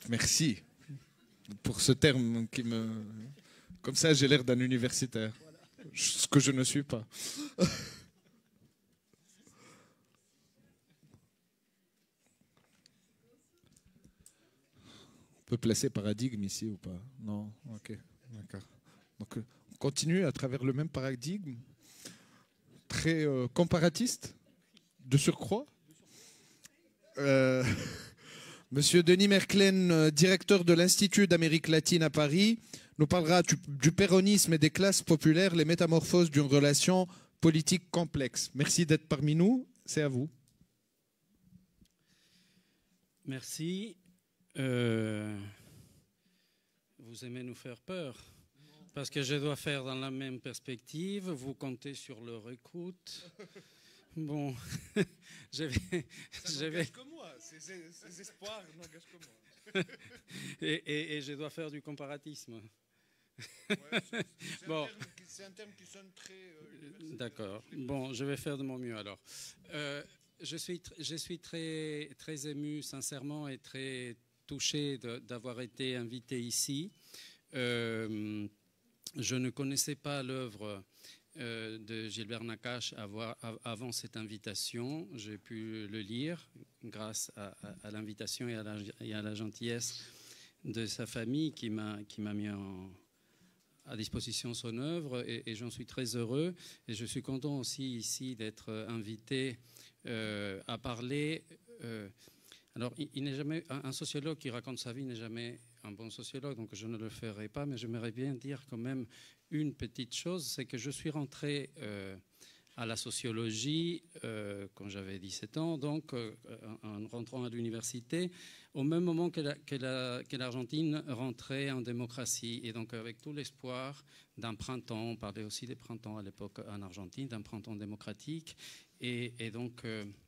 Merci pour ce terme qui me... Comme ça, j'ai l'air d'un universitaire, ce que je ne suis pas. On peut placer paradigme ici ou pas? Non? Ok, d'accord. Donc, on continue à travers le même paradigme, très comparatiste, de surcroît. Monsieur Denis Merklen, directeur de l'Institut d'Amérique latine à Paris, nous parlera du péronisme et des classes populaires, les métamorphoses d'une relation politique complexe. Merci d'être parmi nous, c'est à vous. Merci. Vous aimez nous faire peur parce que je dois faire dans la même perspective. Vous comptez sur leur écoute. Bon, je vais. Que moi. Ces espoirs n'engagent que moi. et je dois faire du comparatisme. Bon. C'est un terme qui sonne très. D'accord. Bon, je vais faire de mon mieux alors. Je suis très, très ému, sincèrement, et très touché d'avoir été invité ici. Je ne connaissais pas l'œuvre de Gilbert Nakache avant cette invitation. J'ai pu le lire grâce à l'invitation et à la gentillesse de sa famille qui m'a mis à disposition son œuvre, et j'en suis très heureux. Et je suis content aussi ici d'être invité à parler. Alors, il n'est jamais un sociologue qui raconte sa vie n'est jamais un bon sociologue, donc je ne le ferai pas, mais j'aimerais bien dire quand même une petite chose, c'est que je suis rentré à la sociologie quand j'avais 17 ans, donc en rentrant à l'université, au même moment que l'Argentine rentrait en démocratie, et donc avec tout l'espoir d'un printemps, on parlait aussi des printemps à l'époque en Argentine, d'un printemps démocratique, et donc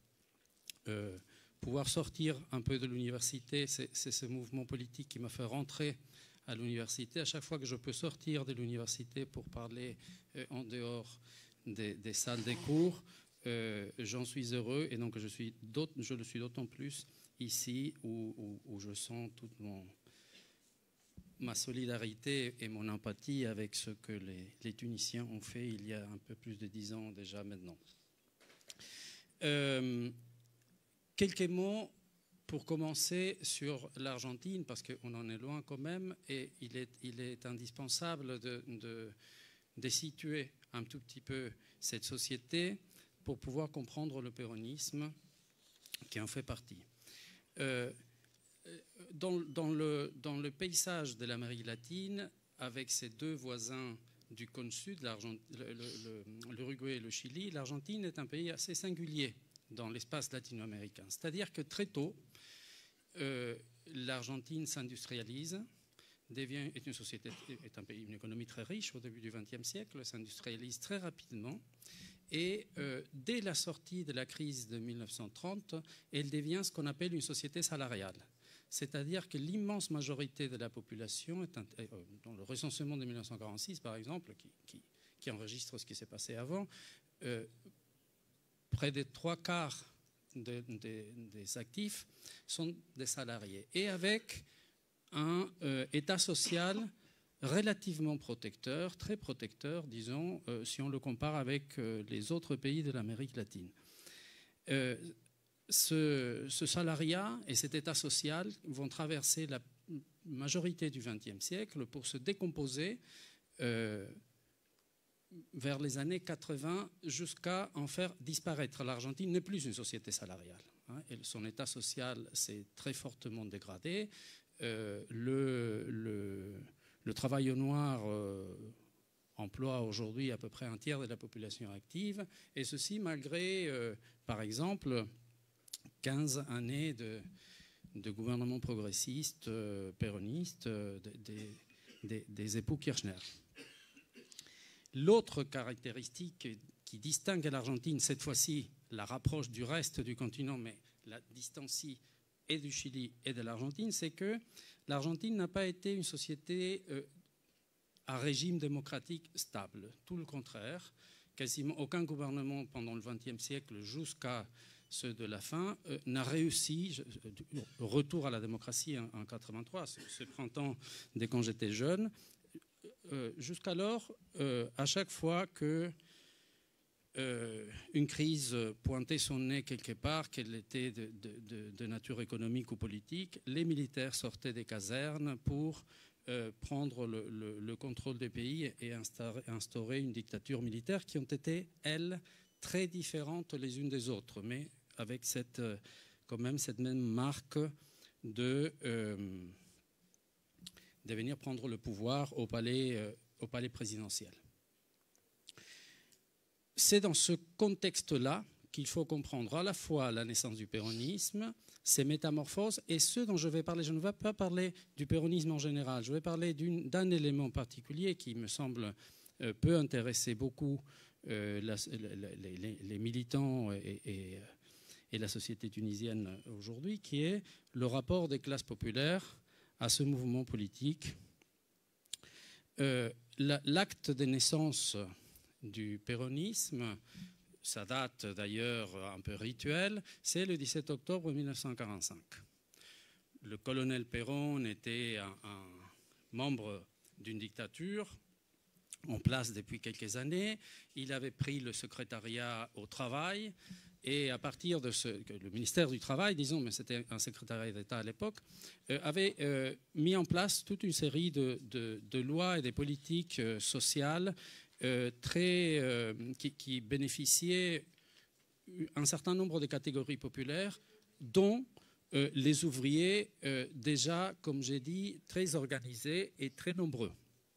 pouvoir sortir un peu de l'université, c'est ce mouvement politique qui m'a fait rentrer à l'université. À chaque fois que je peux sortir de l'université pour parler en dehors des salles des cours, j'en suis heureux, et donc je le suis d'autant plus ici où je sens toute ma solidarité et mon empathie avec ce que les Tunisiens ont fait il y a un peu plus de 10 ans déjà maintenant. Quelques mots pour commencer sur l'Argentine, parce qu'on en est loin quand même, et il est indispensable de situer un tout petit peu cette société pour pouvoir comprendre le péronisme qui en fait partie. Dans le paysage de l'Amérique latine, avec ses deux voisins du cône sud, l'Uruguay et le Chili, l'Argentine est un pays assez singulier dans l'espace latino-américain. C'est-à-dire que très tôt, l'Argentine s'industrialise, est une société, une économie très riche au début du XXe siècle, s'industrialise très rapidement, et dès la sortie de la crise de 1930, elle devient ce qu'on appelle une société salariale. C'est-à-dire que l'immense majorité de la population, dans le recensement de 1946 par exemple, qui enregistre ce qui s'est passé avant, près des 3/4 des actifs sont des salariés, et avec un état social relativement protecteur, très protecteur, disons, si on le compare avec les autres pays de l'Amérique latine. Ce salariat et cet état social vont traverser la majorité du XXe siècle pour se décomposer vers les années 80 jusqu'à en faire disparaître. L'Argentine n'est plus une société salariale. Et son état social s'est très fortement dégradé. Le travail au noir emploie aujourd'hui à peu près un tiers de la population active, et ceci malgré, par exemple, 15 années de gouvernement progressiste, péroniste, des époux Kirchner. L'autre caractéristique qui distingue l'Argentine, cette fois-ci, la rapproche du reste du continent, mais la distancie et du Chili et de l'Argentine, c'est que l'Argentine n'a pas été une société à régime démocratique stable. Tout le contraire, quasiment aucun gouvernement pendant le XXe siècle jusqu'à ceux de la fin, n'a réussi, retour à la démocratie en 83, ce printemps dès quand j'étais jeune, jusqu'alors, à chaque fois que une crise pointait son nez quelque part, qu'elle était de nature économique ou politique, les militaires sortaient des casernes pour prendre le contrôle des pays et instaurer une dictature militaire qui ont été, elles, très différentes les unes des autres, mais avec quand même cette même marque de venir prendre le pouvoir au palais présidentiel. C'est dans ce contexte-là qu'il faut comprendre à la fois la naissance du péronisme, ses métamorphoses, et ce dont je vais parler. Je ne vais pas parler du péronisme en général, je vais parler d'un élément particulier qui me semble peut intéresser beaucoup les militants et la société tunisienne aujourd'hui, qui est le rapport des classes populaires à ce mouvement politique. L'acte de naissance du péronisme, ça date d'ailleurs un peu rituel, c'est le 17 octobre 1945. Le colonel Péron était un membre d'une dictature en place depuis quelques années. Il avait pris le secrétariat au travail et à partir de le ministère du Travail, disons, mais c'était un secrétariat d'État à l'époque, avait mis en place toute une série de lois et des politiques sociales qui bénéficiaient un certain nombre de catégories populaires, dont les ouvriers déjà, comme j'ai dit, très organisés et très nombreux.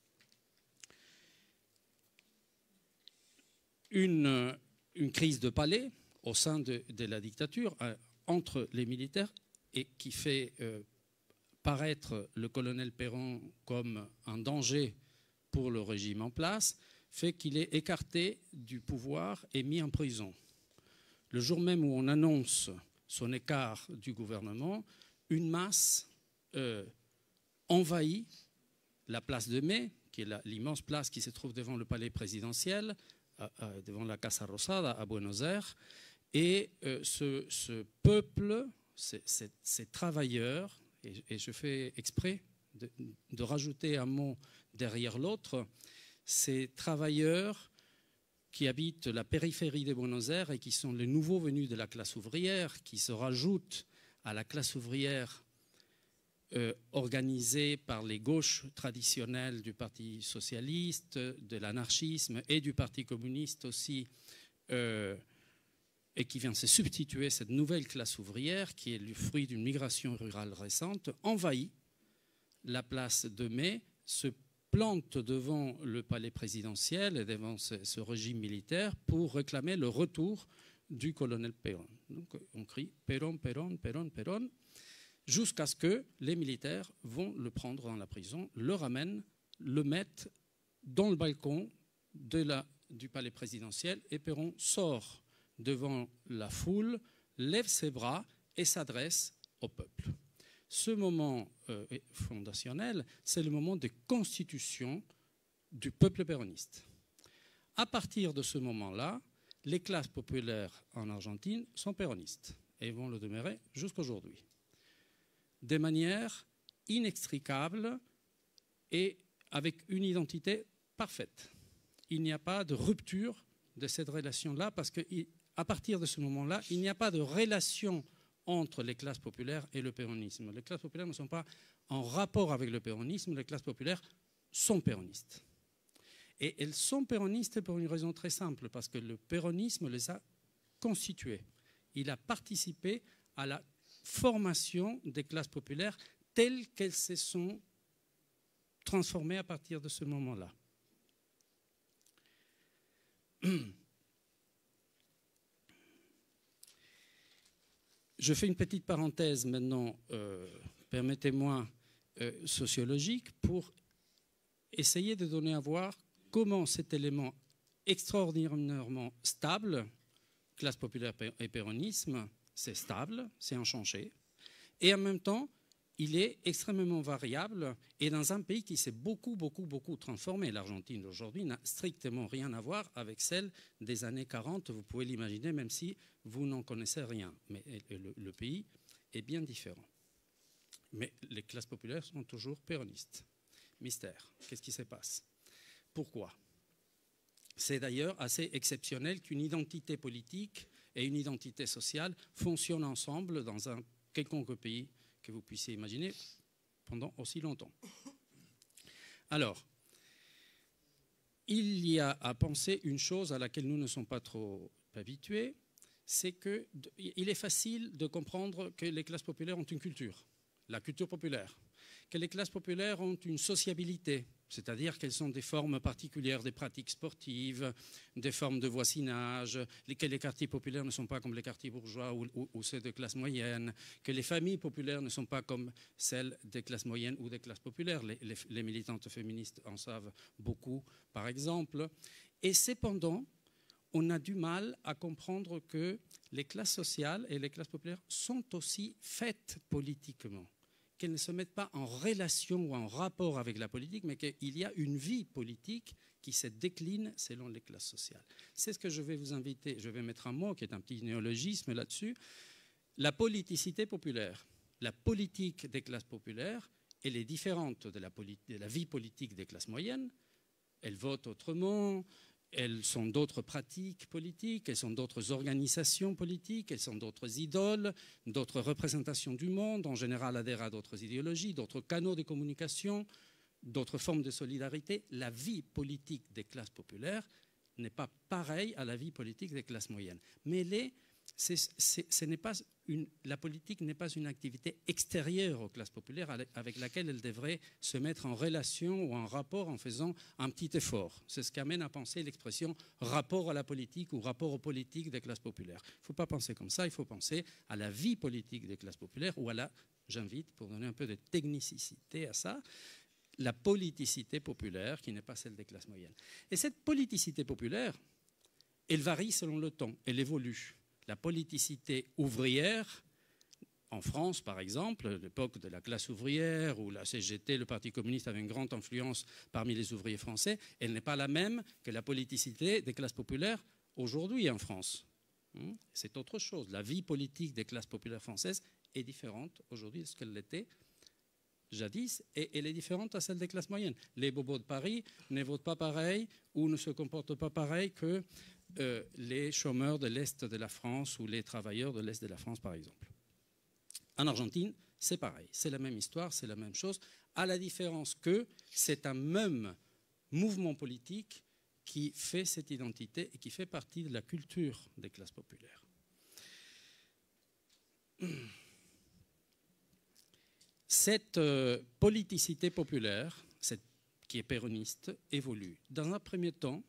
Une crise de palais au sein de la dictature entre les militaires et qui fait paraître le colonel Péron comme un danger pour le régime en place, fait qu'il est écarté du pouvoir et mis en prison. Le jour même où on annonce son écart du gouvernement, une masse envahit la place de Mai, qui est l'immense place qui se trouve devant le palais présidentiel, devant la Casa Rosada à Buenos Aires, et ce peuple, ces travailleurs, et je fais exprès de rajouter un mot derrière l'autre, ces travailleurs qui habitent la périphérie de Buenos Aires et qui sont les nouveaux venus de la classe ouvrière, qui se rajoutent à la classe ouvrière organisée par les gauches traditionnelles du Parti socialiste, de l'anarchisme et du Parti communiste aussi, et qui vient se substituer à cette nouvelle classe ouvrière qui est le fruit d'une migration rurale récente, envahit la place de Mai, se plante devant le palais présidentiel et devant ce régime militaire pour réclamer le retour du colonel Péron. Donc on crie Péron, Péron, Péron, Péron, jusqu'à ce que les militaires vont le prendre dans la prison, le ramènent, le mettent dans le balcon du palais présidentiel et Péron sort devant la foule, lève ses bras et s'adresse au peuple. Ce moment fondationnel, c'est le moment de constitution du peuple péroniste. À partir de ce moment-là, les classes populaires en Argentine sont péronistes et vont le demeurer jusqu'aujourd'hui. De manière inextricable et avec une identité parfaite. Il n'y a pas de rupture de cette relation-là parce qu'à partir de ce moment-là, il n'y a pas de relation entre les classes populaires et le péronisme. Les classes populaires ne sont pas en rapport avec le péronisme, les classes populaires sont péronistes. Et elles sont péronistes pour une raison très simple, parce que le péronisme les a constituées. Il a participé à la formation des classes populaires telles qu'elles se sont transformées à partir de ce moment-là. Je fais une petite parenthèse maintenant, permettez-moi, sociologique, pour essayer de donner à voir comment cet élément extraordinairement stable, classe populaire et péronisme, c'est stable, c'est inchangé, et en même temps, il est extrêmement variable et dans un pays qui s'est beaucoup transformé. L'Argentine d'aujourd'hui n'a strictement rien à voir avec celle des années 40. Vous pouvez l'imaginer même si vous n'en connaissez rien. Mais le pays est bien différent. Mais les classes populaires sont toujours péronistes. Mystère. Qu'est-ce qui se passe? Pourquoi? C'est d'ailleurs assez exceptionnel qu'une identité politique et une identité sociale fonctionnent ensemble dans un quelconque pays que vous puissiez imaginer pendant aussi longtemps. Alors, il y a à penser une chose à laquelle nous ne sommes pas trop habitués, c'est qu'il est facile de comprendre que les classes populaires ont une culture, la culture populaire, que les classes populaires ont une sociabilité, c'est-à-dire qu'elles sont des formes particulières des pratiques sportives, des formes de voisinage, que les quartiers populaires ne sont pas comme les quartiers bourgeois ou ceux de classe moyenne, que les familles populaires ne sont pas comme celles des classes moyennes ou des classes populaires. Les militantes féministes en savent beaucoup, par exemple. Et cependant, on a du mal à comprendre que les classes sociales et les classes populaires sont aussi faites politiquement, qu'elles ne se mettent pas en relation ou en rapport avec la politique, mais qu'il y a une vie politique qui se décline selon les classes sociales. C'est ce que je vais vous inviter, je vais mettre un mot qui est un petit néologisme là-dessus, la politicité populaire. La politique des classes populaires, elle est différente de la vie politique des classes moyennes. Elles votent autrement, elles sont d'autres pratiques politiques, elles sont d'autres organisations politiques, elles sont d'autres idoles, d'autres représentations du monde, en général adhèrent à d'autres idéologies, d'autres canaux de communication, d'autres formes de solidarité. La vie politique des classes populaires n'est pas pareille à la vie politique des classes moyennes. Mais la politique n'est pas une activité extérieure aux classes populaires avec laquelle elle devrait se mettre en relation ou en rapport en faisant un petit effort. C'est ce qui amène à penser l'expression rapport à la politique ou rapport aux politiques des classes populaires. Il ne faut pas penser comme ça, il faut penser à la vie politique des classes populaires ou j'invite pour donner un peu de technicité à ça, la politicité populaire qui n'est pas celle des classes moyennes. Et cette politicité populaire, elle varie selon le temps, elle évolue. La politicité ouvrière, en France par exemple, l'époque de la classe ouvrière où la CGT, le Parti communiste, avait une grande influence parmi les ouvriers français, elle n'est pas la même que la politicité des classes populaires aujourd'hui en France. C'est autre chose. La vie politique des classes populaires françaises est différente aujourd'hui de ce qu'elle l'était jadis, et elle est différente à celle des classes moyennes. Les bobos de Paris ne votent pas pareil ou ne se comportent pas pareil que les chômeurs de l'Est de la France ou les travailleurs de l'Est de la France, par exemple. En Argentine, c'est pareil. C'est la même histoire, c'est la même chose, à la différence que c'est un même mouvement politique qui fait cette identité et qui fait partie de la culture des classes populaires. Cette politicité populaire, qui est péroniste, évolue. Dans un premier temps,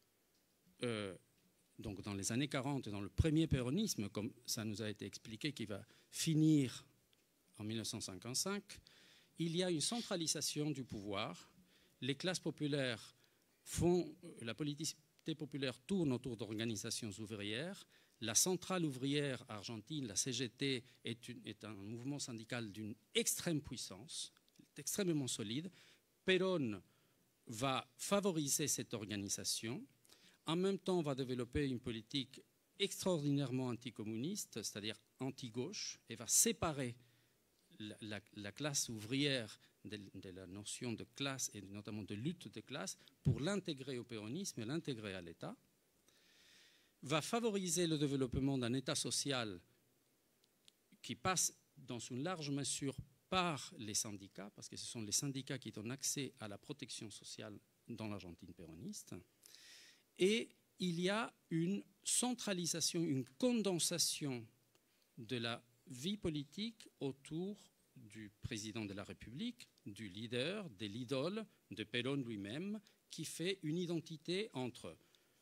donc dans les années 40 et dans le premier péronisme, comme ça nous a été expliqué, qui va finir en 1955, il y a une centralisation du pouvoir. Les classes populaires la politicité populaire tourne autour d'organisations ouvrières. La centrale ouvrière argentine, la CGT, est un mouvement syndical d'une extrême puissance, extrêmement solide. Perón va favoriser cette organisation. En même temps, on va développer une politique extraordinairement anticommuniste, c'est-à-dire anti-gauche, et va séparer la classe ouvrière de la notion de classe et notamment de lutte de classe pour l'intégrer au péronisme et l'intégrer à l'État. Va favoriser le développement d'un État social qui passe dans une large mesure par les syndicats, parce que ce sont les syndicats qui donnent accès à la protection sociale dans l'Argentine péroniste. Et il y a une centralisation, une condensation de la vie politique autour du président de la République, du leader, de l'idole, de Perón lui-même, qui fait une identité entre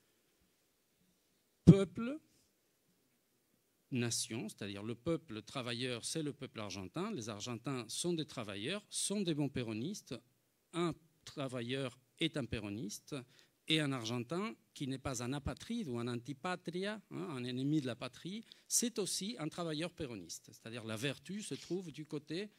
peuple, nation, c'est-à-dire le peuple travailleur, c'est le peuple argentin. Les Argentins sont des travailleurs, sont des bons péronistes. Un travailleur est un péroniste. Et un Argentin qui n'est pas un apatride ou un antipatria, un ennemi de la patrie, c'est aussi un travailleur péroniste. C'est-à-dire la vertu se trouve du côté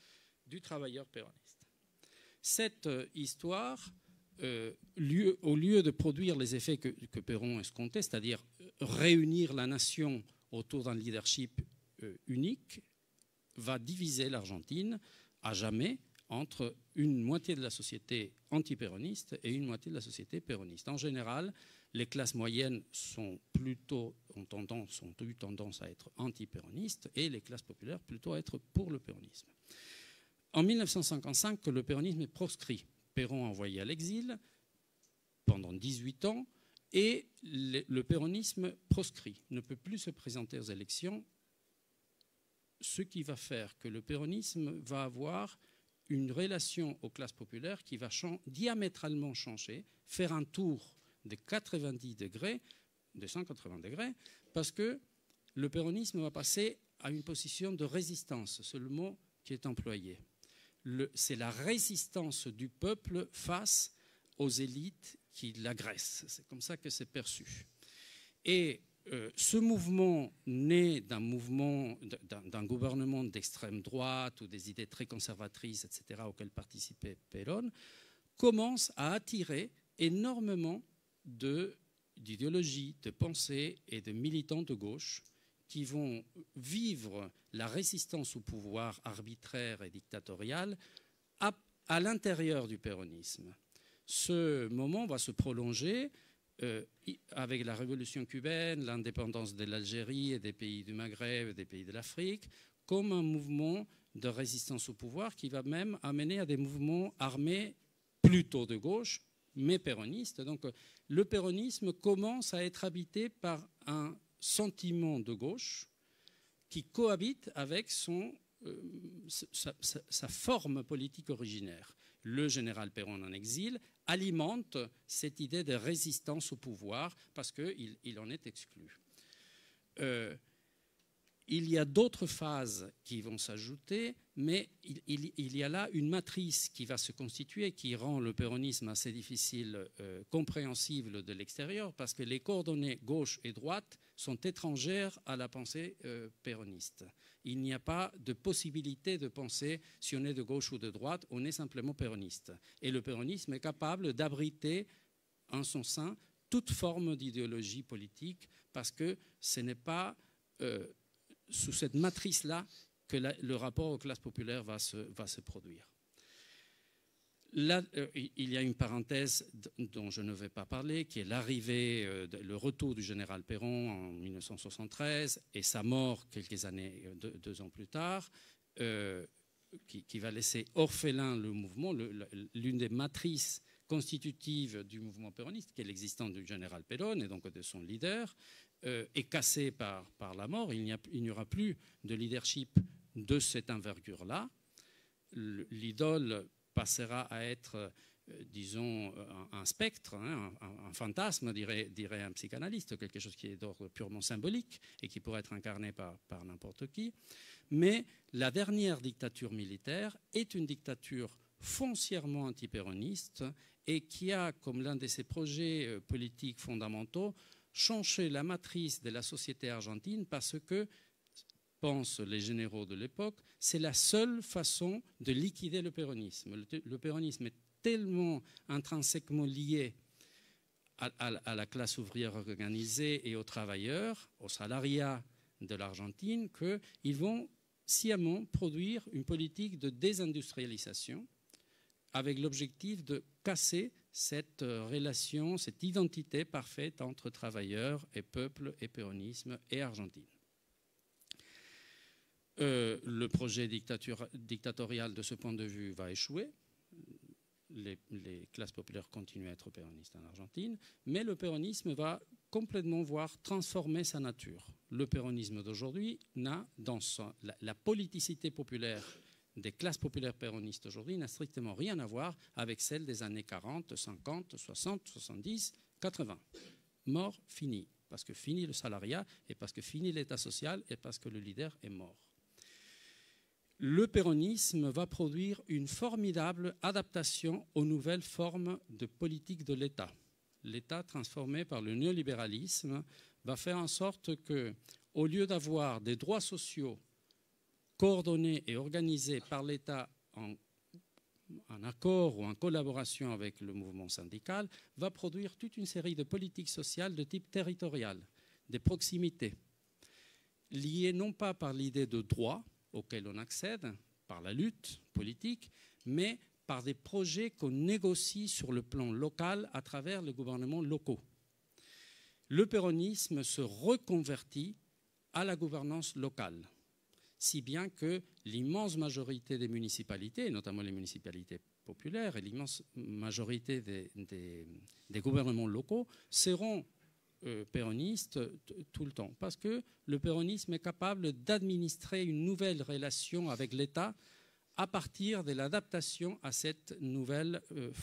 du travailleur péroniste. Cette histoire, au lieu de produire les effets que Péron escomptait, c'est-à-dire réunir la nation autour d'un leadership unique, va diviser l'Argentine à jamais entre une moitié de la société antipéroniste et une moitié de la société péroniste. En général, les classes moyennes ont eu tendance à être antipéronistes et les classes populaires plutôt à être pour le péronisme. En 1955, le péronisme est proscrit. Péron envoyé à l'exil pendant 18 ans et le péronisme proscrit, ne peut plus se présenter aux élections, ce qui va faire que le péronisme va avoir une relation aux classes populaires qui va diamétralement changer, faire un tour de 90 degrés, de 180 degrés, parce que le péronisme va passer à une position de résistance, c'est le mot qui est employé. C'est la résistance du peuple face aux élites qui l'agressent. C'est comme ça que c'est perçu. Et ce mouvement, né d'un gouvernement d'extrême droite ou des idées très conservatrices, etc., auxquelles participait Perón, commence à attirer énormément d'idéologies, de pensées et de militants de gauche qui vont vivre la résistance au pouvoir arbitraire et dictatorial à l'intérieur du péronisme. Ce moment va se prolonger avec la révolution cubaine, l'indépendance de l'Algérie et des pays du Maghreb et des pays de l'Afrique, comme un mouvement de résistance au pouvoir qui va même amener à des mouvements armés plutôt de gauche, mais péronistes. Donc le péronisme commence à être habité par un sentiment de gauche qui cohabite avec sa forme politique originaire. Le général Perón en exil alimente cette idée de résistance au pouvoir parce qu'il en est exclu. Il y a d'autres phases qui vont s'ajouter, mais il y a là une matrice qui va se constituer qui rend le péronisme assez difficile, compréhensible de l'extérieur, parce que les coordonnées gauche et droite sont étrangères à la pensée péroniste. Il n'y a pas de possibilité de penser si on est de gauche ou de droite, on est simplement péroniste. Et le péronisme est capable d'abriter en son sein toute forme d'idéologie politique, parce que ce n'est pas sous cette matrice-là que le rapport aux classes populaires va se produire. Là, il y a une parenthèse dont je ne vais pas parler, qui est l'arrivée, le retour du général Perón en 1973 et sa mort quelques années, 2 ans plus tard, qui va laisser orphelin le mouvement. L'une des matrices constitutives du mouvement péroniste, qui est l'existence du général Perón et donc de son leader, est cassée par la mort. Il n'y aura plus de leadership de cette envergure-là. L'idole passera à être, disons, un spectre, hein, un fantasme, dirait un psychanalyste, quelque chose qui est d'ordre purement symbolique et qui pourrait être incarné par n'importe qui. Mais la dernière dictature militaire est une dictature foncièrement antipéroniste et qui a, comme l'un de ses projets politiques fondamentaux, changé la matrice de la société argentine parce que, pensent les généraux de l'époque, c'est la seule façon de liquider le péronisme. Le péronisme est tellement intrinsèquement lié à la classe ouvrière organisée et aux travailleurs, aux salariats de l'Argentine, qu'ils vont sciemment produire une politique de désindustrialisation avec l'objectif de casser cette relation, cette identité parfaite entre travailleurs et peuple et péronisme et Argentine. Le projet dictatorial de ce point de vue va échouer. Les classes populaires continuent à être péronistes en Argentine, mais le péronisme va complètement voir transformer sa nature. Le péronisme d'aujourd'hui n'a, dans la politicité populaire des classes populaires péronistes aujourd'hui, n'a strictement rien à voir avec celle des années 40, 50, 60, 70, 80. Mort, fini. Parce que fini le salariat, et parce que fini l'État social, et parce que le leader est mort. Le péronisme va produire une formidable adaptation aux nouvelles formes de politique de l'État. L'État, transformé par le néolibéralisme, va faire en sorte que, au lieu d'avoir des droits sociaux coordonnés et organisés par l'État en accord ou en collaboration avec le mouvement syndical, va produire toute une série de politiques sociales de type territorial, des proximités, liées non pas par l'idée de droit auquel on accède, par la lutte politique, mais par des projets qu'on négocie sur le plan local à travers les gouvernements locaux. Le péronisme se reconvertit à la gouvernance locale, si bien que l'immense majorité des municipalités, notamment les municipalités populaires et l'immense majorité des gouvernements locaux seront péronistes tout le temps, parce que le péronisme est capable d'administrer une nouvelle relation avec l'État à partir de l'adaptation à cette nouvelle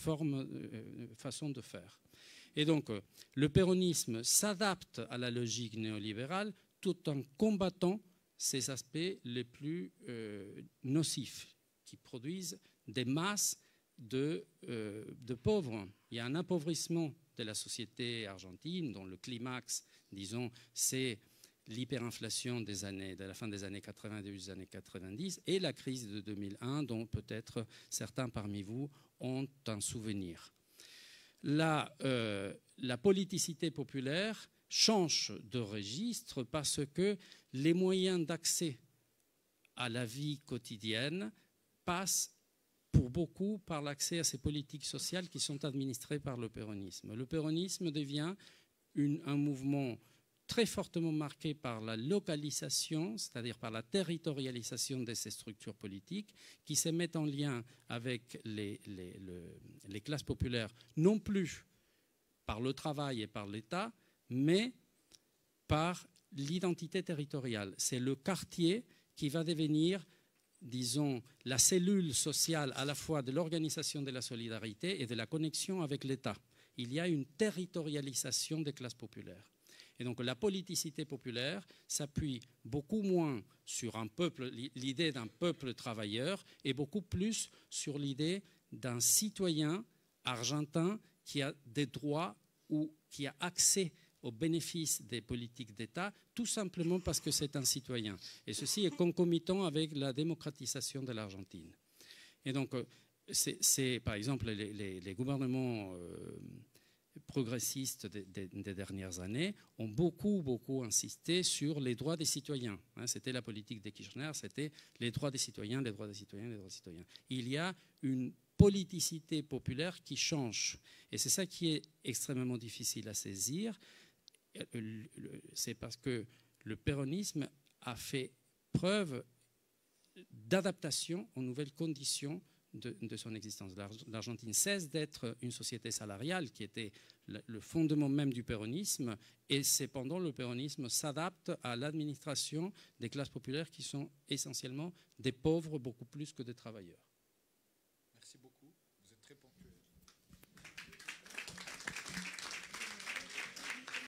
façon de faire. Et donc, le péronisme s'adapte à la logique néolibérale tout en combattant ces aspects les plus nocifs, qui produisent des masses de pauvres. Il y a un appauvrissement de la société argentine, dont le climax, disons, c'est l'hyperinflation de la fin des années 80, début des années 90, et la crise de 2001, dont peut-être certains parmi vous ont un souvenir. La politicité populaire change de registre parce que les moyens d'accès à la vie quotidienne passent pour beaucoup par l'accès à ces politiques sociales qui sont administrées par le péronisme. Le péronisme devient un mouvement très fortement marqué par la localisation, c'est-à-dire par la territorialisation de ces structures politiques, qui se mettent en lien avec les classes populaires, non plus par le travail et par l'État, mais par l'identité territoriale. C'est le quartier qui va devenir, disons, la cellule sociale à la fois de l'organisation de la solidarité et de la connexion avec l'État. Il y a une territorialisation des classes populaires. Et donc la politicité populaire s'appuie beaucoup moins sur un peuple, l'idée d'un peuple travailleur, et beaucoup plus sur l'idée d'un citoyen argentin qui a des droits ou qui a accès aux bénéfices des politiques d'État, tout simplement parce que c'est un citoyen. Et ceci est concomitant avec la démocratisation de l'Argentine. Et donc, c'est par exemple les gouvernements progressistes des dernières années ont beaucoup insisté sur les droits des citoyens. C'était la politique de Kirchner, c'était les droits des citoyens, les droits des citoyens, les droits des citoyens. Il y a une politicité populaire qui change. Et c'est ça qui est extrêmement difficile à saisir. C'est parce que le péronisme a fait preuve d'adaptation aux nouvelles conditions de son existence. L'Argentine cesse d'être une société salariale qui était le fondement même du péronisme, et cependant le péronisme s'adapte à l'administration des classes populaires qui sont essentiellement des pauvres beaucoup plus que des travailleurs.